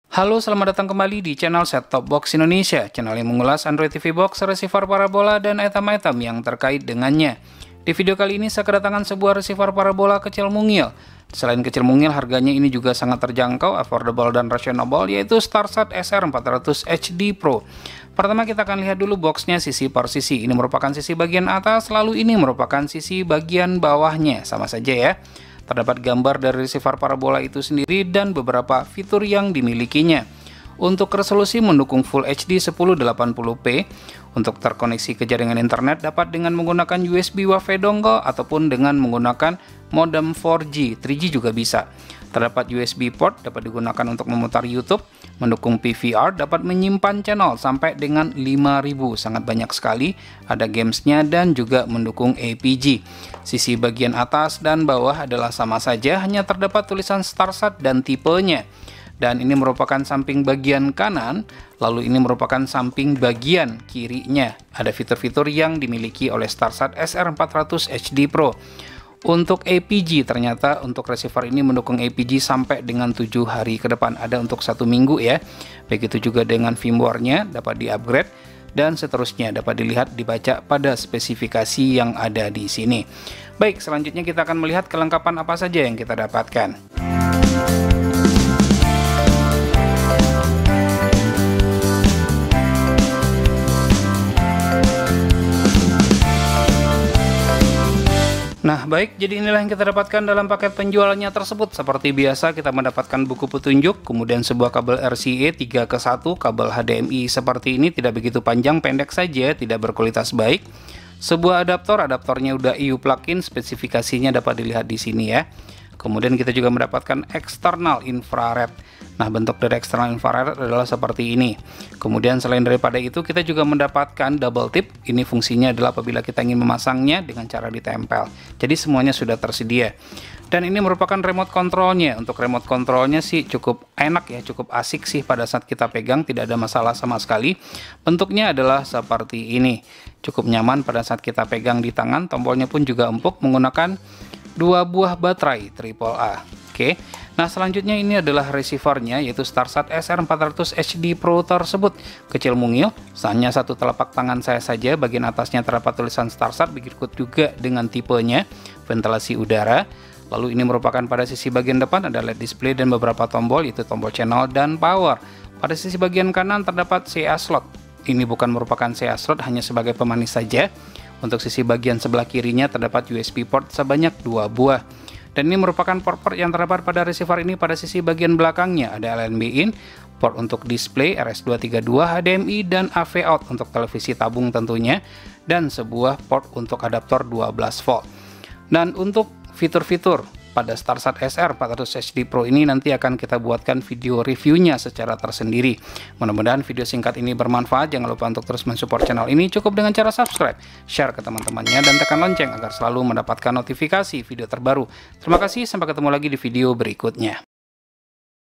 Halo, selamat datang kembali di channel Set Top Box Indonesia, channel yang mengulas Android TV Box, receiver parabola, dan item-item yang terkait dengannya. Di video kali ini saya kedatangan sebuah receiver parabola kecil mungil. Selain kecil mungil, harganya ini juga sangat terjangkau, affordable, dan reasonable, yaitu StarSat SR400 HD Pro. Pertama kita akan lihat dulu boxnya sisi per sisi. Ini merupakan sisi bagian atas, lalu ini merupakan sisi bagian bawahnya. Sama saja ya. Terdapat gambar dari receiver parabola itu sendiri dan beberapa fitur yang dimilikinya. Untuk resolusi mendukung Full HD 1080p. Untuk terkoneksi ke jaringan internet dapat dengan menggunakan USB Wi-Fi dongle ataupun dengan menggunakan modem 4G, 3G juga bisa. Terdapat USB port, dapat digunakan untuk memutar YouTube, mendukung PVR, dapat menyimpan channel sampai dengan 5000, sangat banyak sekali, ada gamesnya dan juga mendukung APG. Sisi bagian atas dan bawah adalah sama saja, hanya terdapat tulisan StarSat dan tipenya. Dan ini merupakan samping bagian kanan, lalu ini merupakan samping bagian kirinya. Ada fitur-fitur yang dimiliki oleh StarSat SR400 HD Pro. Untuk APG, ternyata untuk receiver ini mendukung APG sampai dengan 7 hari ke depan. Ada untuk 1 minggu ya. Begitu juga dengan firmware-nya dapat di-upgrade dan seterusnya, dapat dilihat dibaca pada spesifikasi yang ada di sini. Baik, selanjutnya kita akan melihat kelengkapan apa saja yang kita dapatkan. Nah baik, jadi inilah yang kita dapatkan dalam paket penjualannya tersebut. Seperti biasa kita mendapatkan buku petunjuk, kemudian sebuah kabel RCA 3:1, kabel HDMI seperti ini, tidak begitu panjang, pendek saja, tidak berkualitas baik. Sebuah adaptornya udah EU plug-in, spesifikasinya dapat dilihat di sini ya. Kemudian kita juga mendapatkan eksternal infrared. Nah, bentuk dari eksternal infrared adalah seperti ini. Kemudian selain daripada itu, kita juga mendapatkan double tip. Ini fungsinya adalah apabila kita ingin memasangnya dengan cara ditempel. Jadi semuanya sudah tersedia. Dan ini merupakan remote controlnya. Untuk remote controlnya sih cukup enak ya, cukup asik sih pada saat kita pegang, tidak ada masalah sama sekali. Bentuknya adalah seperti ini. Cukup nyaman pada saat kita pegang di tangan. Tombolnya pun juga empuk menggunakan 2 buah baterai AAA. Oke. Nah, selanjutnya ini adalah receivernya, yaitu StarSat SR400 HD Pro tersebut. Kecil mungil, hanya satu telapak tangan saya saja, bagian atasnya terdapat tulisan StarSat, begitu juga dengan tipenya, ventilasi udara. Lalu ini merupakan pada sisi bagian depan ada LED display dan beberapa tombol, yaitu tombol channel dan power. Pada sisi bagian kanan terdapat CA slot. Ini bukan merupakan CA slot, hanya sebagai pemanis saja. Untuk sisi bagian sebelah kirinya terdapat USB port sebanyak 2 buah. Dan ini merupakan port-port yang terdapat pada receiver ini. Pada sisi bagian belakangnya ada LNB in, port untuk display, RS232, HDMI, dan AV out untuk televisi tabung tentunya, dan sebuah port untuk adaptor 12 volt. Dan untuk fitur-fitur pada StarSat SR400 HD Pro ini nanti akan kita buatkan video reviewnya secara tersendiri. Mudah-mudahan video singkat ini bermanfaat. Jangan lupa untuk terus mensupport channel ini cukup dengan cara subscribe, share ke teman-temannya, dan tekan lonceng agar selalu mendapatkan notifikasi video terbaru. Terima kasih, sampai ketemu lagi di video berikutnya.